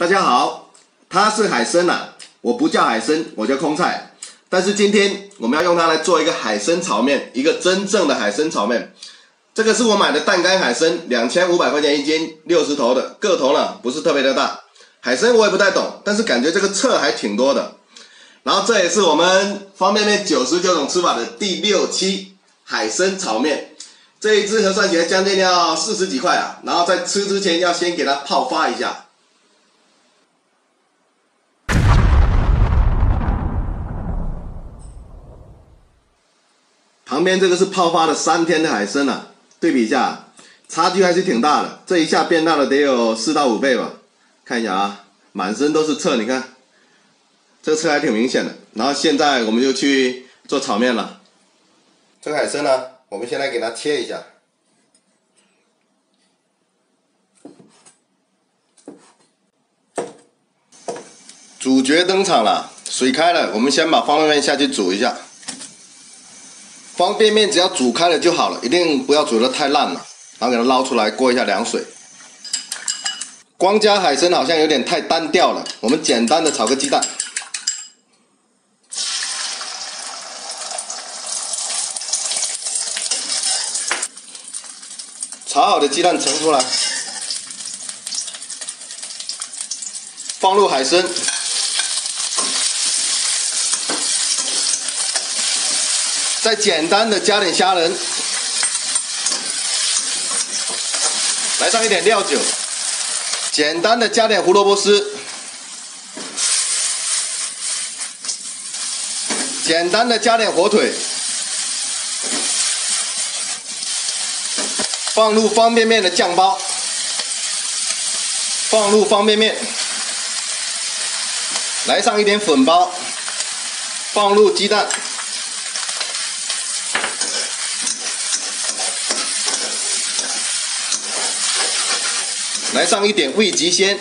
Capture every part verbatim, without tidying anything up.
大家好，它是海参啊，我不叫海参，我叫空菜。但是今天我们要用它来做一个海参炒面，一个真正的海参炒面。这个是我买的淡干海参，两千五百块钱一斤，六十头的，个头呢不是特别的大。海参我也不太懂，但是感觉这个刺还挺多的。然后这也是我们方便面九十九种吃法的第六期海参炒面。这一只核算起来将近要四十几块啊，然后在吃之前要先给它泡发一下。旁边这个是泡发了三天的海参啊，对比一下，差距还是挺大的。这一下变大了得有四到五倍吧，看一下啊，满身都是刺，你看，这个刺还挺明显的。然后现在我们就去做炒面了。这个海参呢，我们先来给它切一下。主角登场了，水开了，我们先把方便面下去煮一下。方便面只要煮开了就好了，一定不要煮得太烂了。然后给它捞出来，过一下凉水。光加海参好像有点太单调了，我们简单的炒个鸡蛋。炒好的鸡蛋盛出来，放入海参。再简单的加点虾仁，来上一点料酒，简单的加点胡萝卜丝，简单的加点火腿，放入方便面的酱包，放入方便面，来上一点粉包，放入鸡蛋。来上一点味极鲜，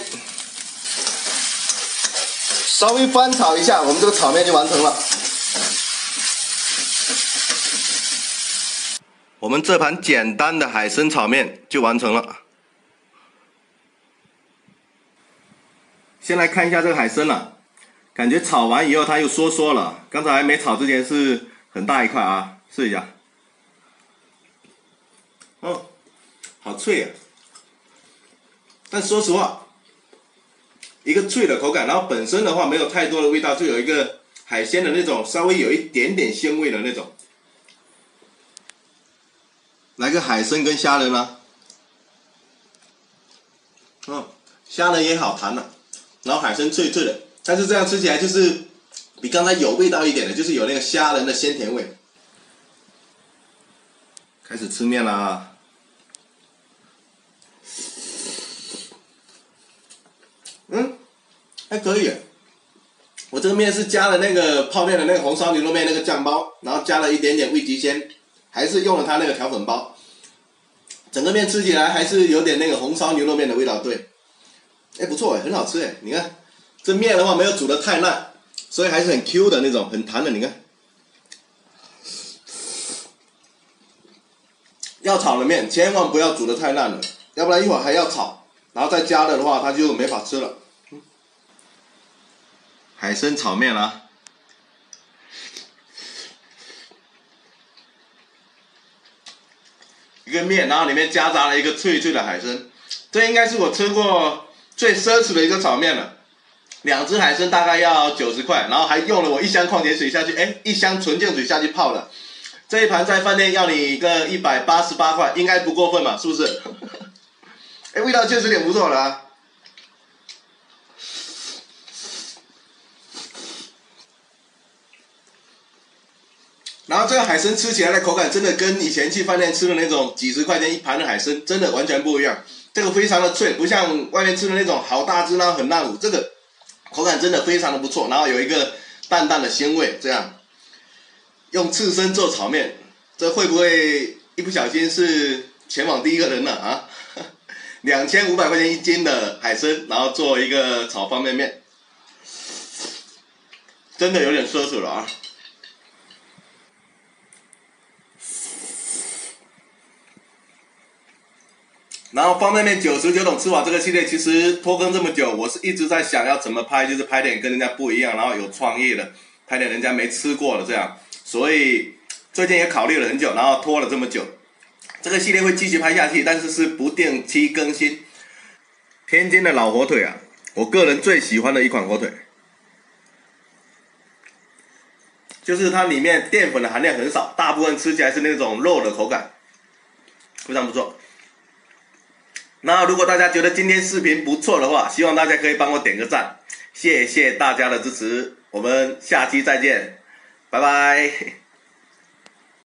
稍微翻炒一下，我们这个炒面就完成了。我们这盘简单的海参炒面就完成了。先来看一下这个海参了，感觉炒完以后它又缩缩了，刚才没炒之前是很大一块啊，试一下。哦，好脆啊！但说实话，一个脆的口感，然后本身的话没有太多的味道，就有一个海鲜的那种稍微有一点点鲜味的那种。来个海参跟虾仁啊，嗯，虾仁也好弹了，然后海参脆脆的，但是这样吃起来就是比刚才有味道一点的，就是有那个虾仁的鲜甜味。开始吃面啦。嗯，还可以。我这个面是加了那个泡面的那个红烧牛肉面那个酱包，然后加了一点点味极鲜，还是用了它那个调粉包。整个面吃起来还是有点那个红烧牛肉面的味道，对。哎，不错哎，很好吃哎，你看，这面的话没有煮得太烂，所以还是很 Q 的那种，很弹的，你看。要炒的面千万不要煮得太烂了，要不然一会儿还要炒，然后再加了的话它就没法吃了。海参炒面啦，一个面，然后里面夹杂了一个脆脆的海参，这应该是我吃过最奢侈的一个炒面了。两只海参大概要九十块，然后还用了我一箱矿泉水下去，哎，一箱纯净水下去泡的。这一盘在饭店要你个一百八十八块，应该不过分吧？是不是？哎，味道确实挺不错的啊。然后这个海参吃起来的口感真的跟以前去饭店吃的那种几十块钱一盘的海参真的完全不一样。这个非常的脆，不像外面吃的那种好大只然后很烂糊，这个口感真的非常的不错，然后有一个淡淡的鲜味。这样用刺身做炒面，这会不会一不小心是全网第一个人了啊？两千五百块钱一斤的海参，然后做一个炒方便面，真的有点奢侈了啊！ 然后方便面九十九种吃法这个系列，其实拖更这么久，我是一直在想要怎么拍，就是拍点跟人家不一样，然后有创意的，拍点人家没吃过的这样。所以最近也考虑了很久，然后拖了这么久。这个系列会继续拍下去，但是是不定期更新。天津的老火腿啊，我个人最喜欢的一款火腿，就是它里面淀粉的含量很少，大部分吃起来是那种肉的口感，非常不错。那如果大家觉得今天视频不错的话，希望大家可以帮我点个赞，谢谢大家的支持，我们下期再见，拜拜。